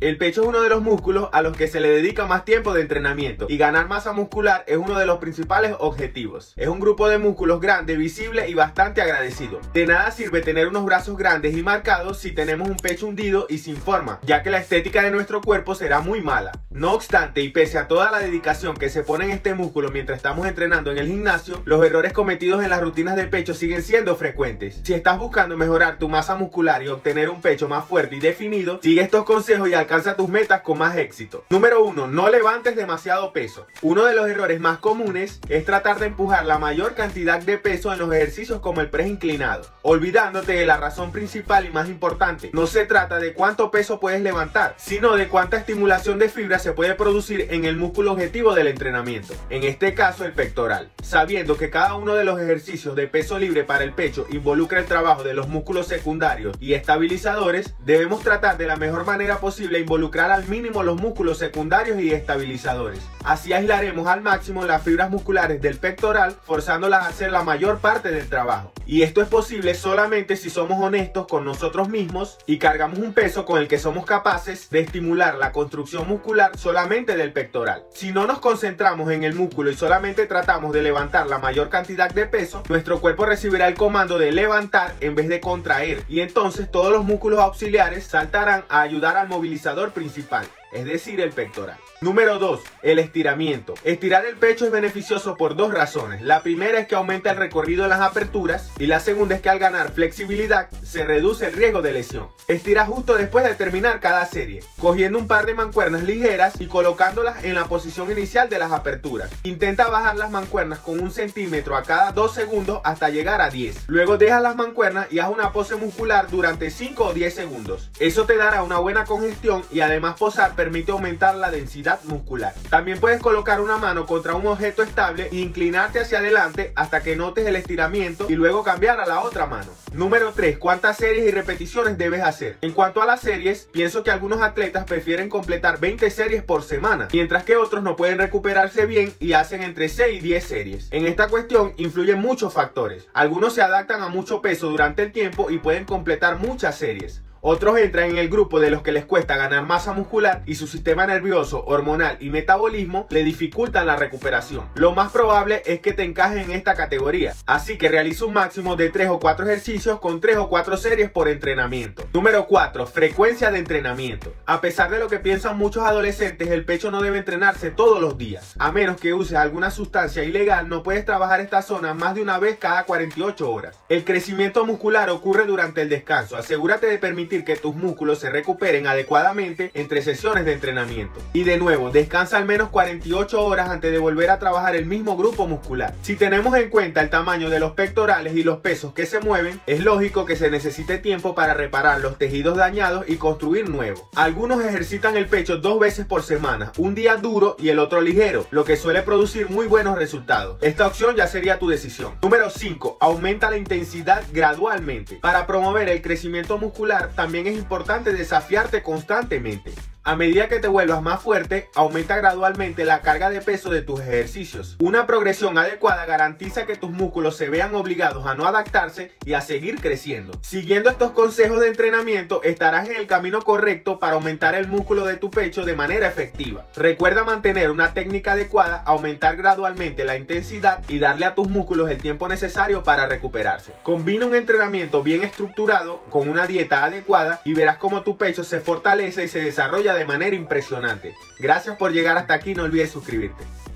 El pecho es uno de los músculos a los que se le dedica más tiempo de entrenamiento y ganar masa muscular es uno de los principales objetivos. Es un grupo de músculos grande, visible y bastante agradecido. De nada sirve tener unos brazos grandes y marcados si tenemos un pecho hundido y sin forma, ya que la estética de nuestro cuerpo será muy mala. No obstante, y pese a toda la dedicación que se pone en este músculo mientras estamos entrenando en el gimnasio, los errores cometidos en las rutinas de pecho siguen siendo frecuentes. Si estás buscando mejorar tu masa muscular y obtener un pecho más fuerte y definido, sigue estos consejos y alcanza tus metas con más éxito. Número 1. No levantes demasiado peso. Uno de los errores más comunes es tratar de empujar la mayor cantidad de peso en los ejercicios como el press inclinado, olvidándote de la razón principal y más importante. No se trata de cuánto peso puedes levantar, sino de cuánta estimulación de fibra se puede producir en el músculo objetivo del entrenamiento, en este caso el pectoral. Sabiendo que cada uno de los ejercicios de peso libre para el pecho involucra el trabajo de los músculos secundarios y estabilizadores, debemos tratar de la mejor manera posible involucrar al mínimo los músculos secundarios y estabilizadores. Así aislaremos al máximo las fibras musculares del pectoral, forzándolas a hacer la mayor parte del trabajo. Y esto es posible solamente si somos honestos con nosotros mismos y cargamos un peso con el que somos capaces de estimular la construcción muscular solamente del pectoral. Si no nos concentramos en el músculo y solamente tratamos de levantar la mayor cantidad de peso, nuestro cuerpo recibirá el comando de levantar en vez de contraer, y entonces todos los músculos auxiliares saltarán a ayudar al movilizador principal, es decir, el pectoral. Número 2. El estiramiento. Estirar el pecho es beneficioso por dos razones. La primera es que aumenta el recorrido de las aperturas y la segunda es que al ganar flexibilidad se reduce el riesgo de lesión. Estira justo después de terminar cada serie, cogiendo un par de mancuernas ligeras y colocándolas en la posición inicial de las aperturas. Intenta bajar las mancuernas con 1 centímetro a cada 2 segundos hasta llegar a 10. Luego deja las mancuernas y haz una pose muscular durante 5 o 10 segundos. Eso te dará una buena congestión y además posar permite aumentar la densidad muscular. También puedes colocar una mano contra un objeto estable e inclinarte hacia adelante hasta que notes el estiramiento y luego cambiar a la otra mano. Número 3. ¿Cuántas series y repeticiones debes hacer? En cuanto a las series, pienso que algunos atletas prefieren completar 20 series por semana, mientras que otros no pueden recuperarse bien y hacen entre 6 y 10 series. En esta cuestión influyen muchos factores. Algunos se adaptan a mucho peso durante el tiempo y pueden completar muchas series. Otros entran en el grupo de los que les cuesta ganar masa muscular y su sistema nervioso, hormonal y metabolismo le dificultan la recuperación. Lo más probable es que te encajes en esta categoría, así que realiza un máximo de 3 o 4 ejercicios con 3 o 4 series por entrenamiento. Número 4. Frecuencia de entrenamiento. A pesar de lo que piensan muchos adolescentes, el pecho no debe entrenarse todos los días. A menos que uses alguna sustancia ilegal, no puedes trabajar esta zona más de una vez cada 48 horas. El crecimiento muscular ocurre durante el descanso. Asegúrate de permitir que tus músculos se recuperen adecuadamente entre sesiones de entrenamiento. Y de nuevo, descansa al menos 48 horas antes de volver a trabajar el mismo grupo muscular. Si tenemos en cuenta el tamaño de los pectorales y los pesos que se mueven, es lógico que se necesite tiempo para reparar los tejidos dañados y construir nuevos. Algunos ejercitan el pecho 2 veces por semana, un día duro y el otro ligero, lo que suele producir muy buenos resultados. Esta opción ya sería tu decisión. Número 5. Aumenta la intensidad gradualmente. Para promover el crecimiento muscular, también es importante desafiarte constantemente. A medida que te vuelvas más fuerte, aumenta gradualmente la carga de peso de tus ejercicios. Una progresión adecuada garantiza que tus músculos se vean obligados a no adaptarse y a seguir creciendo. Siguiendo estos consejos de entrenamiento, estarás en el camino correcto para aumentar el músculo de tu pecho de manera efectiva. Recuerda mantener una técnica adecuada, aumentar gradualmente la intensidad y darle a tus músculos el tiempo necesario para recuperarse. Combina un entrenamiento bien estructurado con una dieta adecuada y verás cómo tu pecho se fortalece y se desarrolla de manera impresionante. Gracias por llegar hasta aquí, no olvides suscribirte.